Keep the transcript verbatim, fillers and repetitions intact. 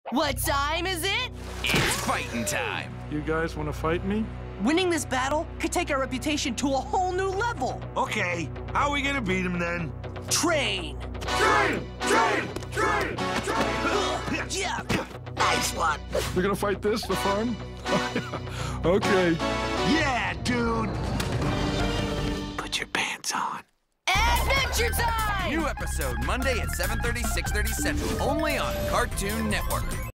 What time is it? It's fighting time. You guys want to fight me? Winning this battle could take our reputation to a whole new level. Okay, how are we gonna beat him then? Train. Train! Train! Train! Train! Yeah. Nice one. We're gonna fight this, the farm? Okay. Yeah, dude! Put your pants on. Adventure time! New episode Monday at seven thirty, six thirty Central, only on Cartoon Network.